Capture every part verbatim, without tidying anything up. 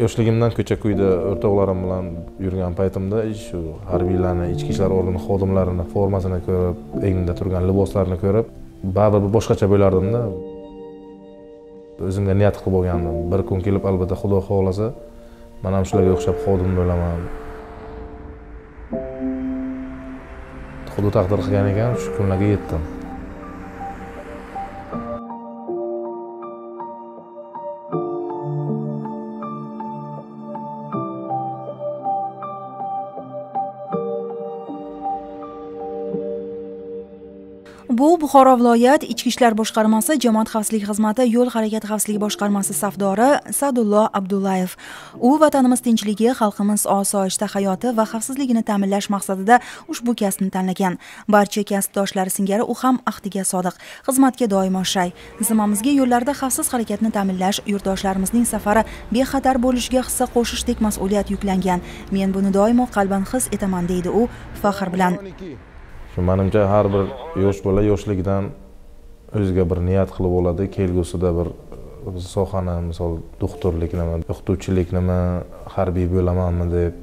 Yoshligimdan ko'cha-ko'yda o'rtoqlarim bilan yurgan paytimda shu harbiylarni, ichki ishlar organi xodimlarini formasini ko'rib, egnida turgan liboslarini ko'rib, baribir bir boshqacha bo'lardimda. O'zimga niyat qilib olgandim. Bir kun kelib albatta Xudo xohlasa, men ham shularga o'xshab xodim bo'laman. Xudo taqdir qilgan ekan, shu kunlarga yetdim. Bu Buxoro viloyat Ichki ishlar boshqarmasi Jamoat xavfsizligi xizmati yo'l harakati xavfsizligi boshqarmasi safdori Sa'dullo Abdullayev. U vatanimiz tinchligi, xalqimiz osoyishta hayoti va xavfsizligini ta'minlash maqsadida ushbu kasbni tanlagan. Barcha kasbdoshlari singari u ham ahdiga sodiq, xizmatga doimo shay. Zimmamizga yo'llarda xavfsiz harakatni ta'minlash, yurtdoshlarimizning safari bexatar bo'lishiga hissa qo'shishdek mas'uliyat yuklangan. Men buni doimo qalban his etaman, deydi u faxr bilan. Shu menimcha har bir yosh bola yoshligidan o'ziga bir niyat qilib oladi, kelgusida bir sohani, misol doktorliknimi, o'qituvchiliknimi, harbiy bo'lamanmi deb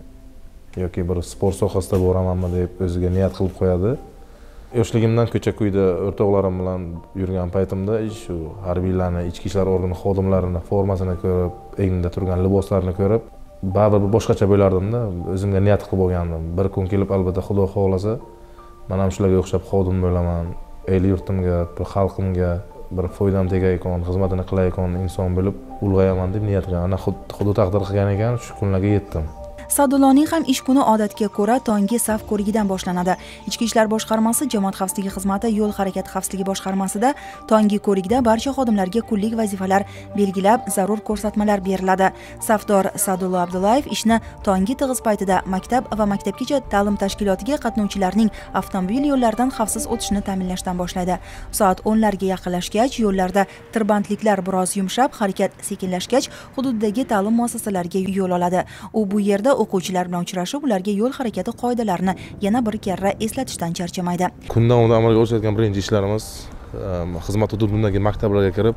yoki bir sport sohasida boramanmi deb o'ziga niyat qilib qo'yadi. Yoshligimdan ko'cha-ko'yda o'rtoqlarim bilan yurgan paytimda shu harbiylarni, ichki ishlar organi xodimlarini formasini ko'rib, egnida turgan liboslarini ko'rib, baribir bir boshqacha bo'lardimda. O'zimga niyat qilib olgandim. Bir kun kelib albatta Xudo xohlasa, men ham shularga o'xshab xodim bo'laman. El yurtimga, bir xalqimga bir foydam tegayotgan, xizmatini qilayotgan inson bo'lib ulg'ayaman deb niyat qilgan. Ana Xudo taqdir qilgan ekan, shu kunlarga yetdim. Sa'dulloning ham ish kuni odatga ko'ra tonggi saf ko'rigidan boshlanadi. Ichki ishlar boshqarmasi Jamoat xavfsizligi xizmati yo'l harakati xavfsizligi boshqarmasida tonggi ko'rigida barcha xodimlarga kunlik vazifalar belgilab, zarur ko'rsatmalar beriladi. Safdor Sa'dullo Abdullayev ishni tonggi tig'iz paytida maktab va maktabgacha ta'lim tashkilotiga qatnovchilarning avtomobil yo'llaridan xavfsiz o'tishini ta'minlashdan boshlaydi. Soat o'nlarga yaqinlashgach, yo'llarda tirbandliklar biroz yumshab, harakat sekinlashgach, hududdagi ta'lim muassasalariga yo'l oladi. U bu yerda o'quvchilar bilan uchrashib, ularga yo'l harakati qoidalarini yana bir karra eslatishdan charchamaydi. Kun davomida amalga oshirayotgan birinchi ishlarimiz xizmat hududidagi maktablarga kirib,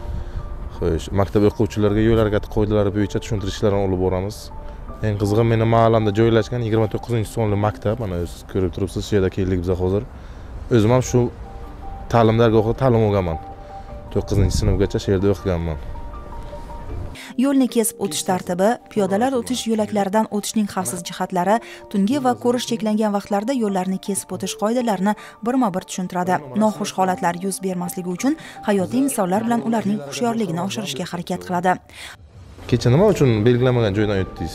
xo'sh, maktab o'quvchilariga yo'l harakati qoidalari bo'yicha tushuntirishlarni olib boramiz. Eng qizig'i, meni mahallamda joylashgan yigirma to'qqizinchi sonli maktab, mana siz ko'rib turibsiz, shu yerda keldik biz hozir. O'zim ham shu ta'lim dargohida ta'lim olganman. to'qqizinchi sinfgacha shu yerda o'qiganman. Yo'lni kesib o'tish tartibi, piyodalar o'tish yo'laklaridan o'tishning xavfsiz jihatlari, tungi va ko'rish cheklangan vaqtlarda yo'llarni kesib o'tish qoidalarini birma-bir tushuntiradi. Noxush holatlar yuz bermasligi uchun hayotiy misollar bilan ularning hushyorligini oshirishga harakat qiladi. Kecha nima uchun belgilanmagan joydan o'tdingiz?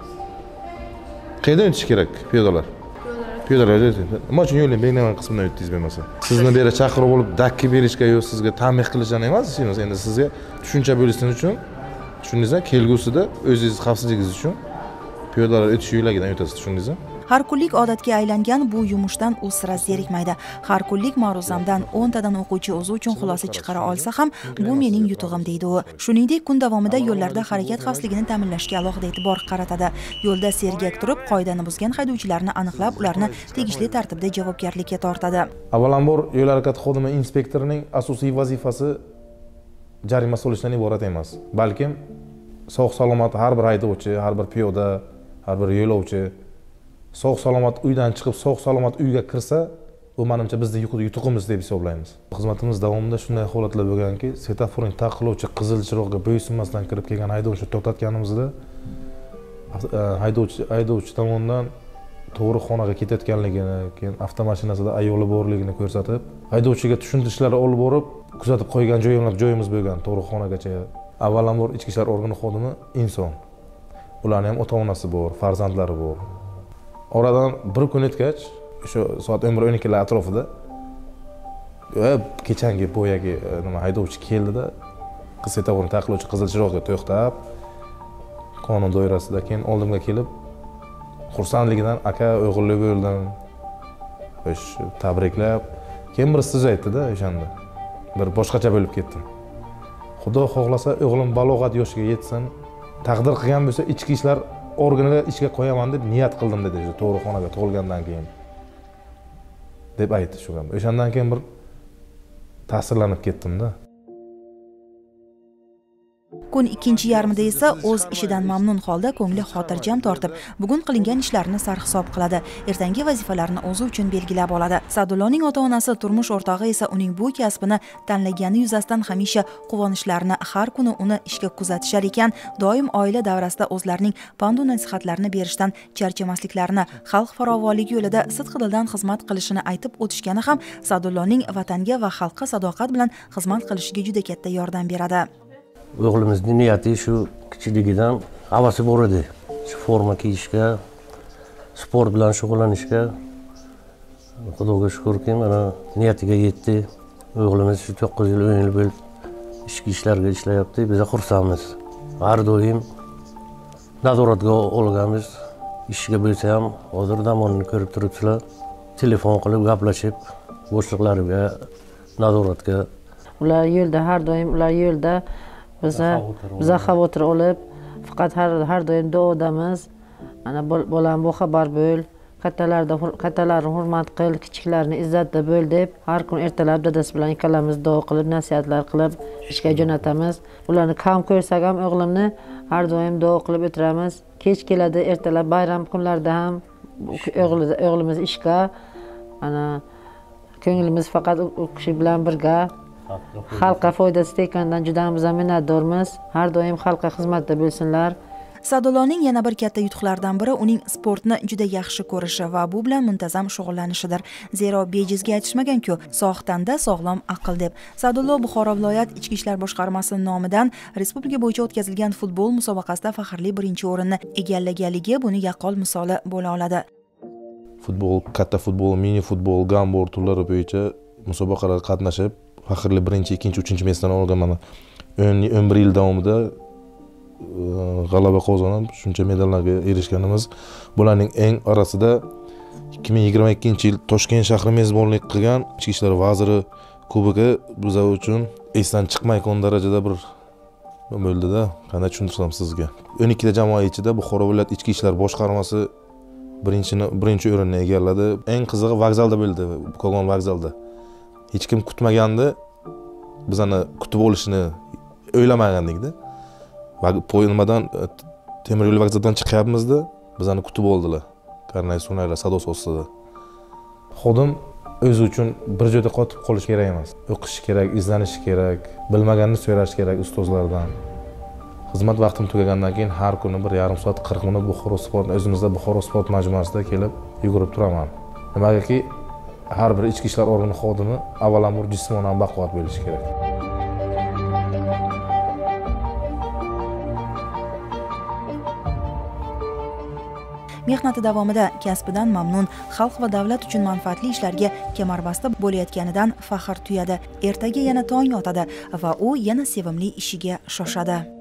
Qayerdan o'tish kerak piyodalar? Piyodalar nima uchun yo'lning belgilanmagan qismidan o'tdingiz bo'lmasa? Sizni bu yerga chaqirib olib dakki berishga yo sizga tanbeh qilishdan emas, endi sizga tushuncha bo'lishsin uchun, tushundingizmi? Kelgusida o'zingiz xavfsizligingiz uchun piyodalar o'tish yo'lagidan o'tasiz, tushundingizmi? Har kunlik odatga aylangan bu yumushdan u sira zerikmaydi. Har kunlik ma'ruzamdan o'ntadan o'quvchi o'zi uchun xulosa chiqara olsa ham, bu mening yutug'im, deydi u. Shuningdek, kun davomida yo'llarda harakat xavfsizligini ta'minlashga alohida e'tibor qaratadi. Yo'lda sergak turib, qoidani buzgan haydovchilarni aniqlab, ularni tegishli tartibda javobgarlikka tortadi. Avvalambor, yo'l harakati xodimi inspektorining asosiy vazifasi jarima solishdan iborat emas. Balkim sog'-salomat har bir haydovchi, har bir piyoda, har bir yo'lovchi sog'-salomat uydan chiqib, sog'-salomat uyga kirsa, bu menimcha bizning yutug'imiz deb hisoblaymiz. Xizmatimiz davomida shunday holatlar bo'lganki, svetoforni ta'qillovchi qizil chiroqqa bo'ysunmasdan kirib kelgan haydovchi to'xtatganimizda, haydovchi haydovchi tomonidan to'g'ri xonaga ketayotganligini, keyin avtomashinasida ayoli borligini ko'rsatib, haydovchiga tushuntirishlar olib borib, kuzatib qo'ygan joyimlar joyimiz bo'lgan, to'g'ri xonagacha. Avvalambor ichki ishlar organi xodimi inson. Ularning ham ota-onasi bor, farzandlari bor. Oradan bir kun o'tgach, o'sha soat o'n bir o'n ikki lar atrofida kechangi boyagi nima haydovchi keldida, svetoforni ta'qillovchi qizil chiroqga to'xtab, qonun doirasida, keyin oldimga kelib, xursandligidan aka o'g'illi bo'ldim, xo'sh, tabriklab, keyin bir so'z aytdi-da, o'shanda. Bir boshqacha bo'lib ketdim. Xudo xohlasa o'g'lim balog'at yoshiga yetsin, taqdir qilgan bo'lsa ichki ishlar organiga ishga qo'yaman deb niyat qildim, dedi, shu to'g'ri xonaga tug'ilgandan keyin. deb aytdi shu ham. O'shandan keyin bir ta'sirlanib ketdim-da. Kun ikkinchi yarmida esa o'z ishidan mamnun holda ko'ngli xotirjam tortib, bugun qilingan ishlarini sarhisob qiladi. Ertangi vazifalarni o'zi uchun belgilab oladi. Sa'dulloning ota-onasi, turmush o'rtog'i esa uning bu kasbini tanlagani yuzasidan hamisha quvonishlarini, har kuni uni ishga kuzatishar ekan, doim oila davrasida o'zlarining pand va nasihatlarini berishdan charchamasliklarini, xalq farovonligi yo'lida sidqidildan xizmat qilishini aytib o'tishgani ham Sa'dulloning vatanga va xalqqa sadoqat bilan xizmat qilishiga juda katta yordam beradi. O'g'limizning niyati shu kichikligidan havasi bor edi. Shu forma kiyishga, sport bilan shug'ullanishga. Xudoga shukrki, mana niyatiga yetdi. O'g'limiz shu to'qqiz yil, o'n yil bo'lib ichki ishlarga ishlayapti. Biz xursandmiz. Har doim nazoratga olganmiz. Ishga bo'lsa ham hozir zamonini ko'rib turibsizlar. Telefon qilib gaplashib, boshliqlariga nazoratga. Ular yo'lda, har doim ular yo'lda biza biza xavotir olib, faqat har har doim duodamiz. Ana bolam bu xabar bo'l, kattalarda kattalarni hurmat qil, kichiklarni izzatda bo'l deb har kun ertalab dadasi bilan ikkalamiz duo qilib, nasihatlar qilib ishga jo'natamiz. Ularni kam ko'rsak ham o'g'limni har doim duo qilib o'tiramiz. Kech keladi, ertalab bayram kunlarida ham o'g'limiz ishga. Ana ko'nglimiz faqat u kishi bilan birga. Xalqqa foydasi tekanidan juda ham minnatdormiz. Har doim xalqqa xizmatda bo'lsinlar. Sa'dulloning yana bir katta yutuqlaridan biri uning sportni juda yaxshi ko'rishi va bu bilan muntazam shug'ullanishidir. Zero bejizga aytishmagan-ku, sog' tanda sog'lom aql deb. Sa'dullo Buxoro viloyat Ichki ishlar boshqarmasi nomidan respublika bo'yicha o'tkazilgan futbol musobaqasida faxrli birinchi o'rinni egallaganligi buni yaqqol misoli bo'la oladi. Futbol, katta futbol, mini futbol, gambor turlari bo'yicha musobaqalarda qatnashib, faxrli birinchi, ikkinchi, uchinchi mesdan olgan mana o'n bir yil davomida g'alaba qozonib, shuncha medallarga erishganimiz. Bularning eng orasida ikki ming yigirma ikkinchi yil Toshkent shahri mezbonlik qilgan Ichki ishlar vaziri kubogi biz uchun esdan chiqmaydigan darajada bir bo'ldi-da. Qanday tushuntirsam sizga. o'n ikkita jamoa ichida Buxoro viloyat Ichki ishlar boshqarmasi birinchini birinchi o'rinni egalladi. Eng qizig'i vokzalda bo'ldi, Kogon vokzalda. Hech kim kutmagandi. Bizani kutib olishini o'ylamagandik-da. Poyilmadan temir yo'l vokzalidan chiqyapmiz-da, bizani kutib oldilar. Karnay sunaylar sadosi ostida. Xodim o'zi uchun bir joyda qotib qolish kerak emas. O'qish kerak, izlanish kerak, bilmaganini so'rash kerak ustozlardan. Xizmat vaqtim tugagandan keyin har kuni bir yarim soat qirq minut Buxoro sport, o'zimizda Buxoro sport majmuasida kelib yugurib turaman. Nimagaki har bir ichki ishlar organi xodimi avvalambor jismonan baquvvat bo'lishi kerak. Mehnati davomida kasbidan mamnun, xalq va davlat uchun manfaatli ishlarga kamarbasta bo'layotganidan faxr tuyadi. Ertaga yana tong otadi va u yana sevimli ishiga shoshadi.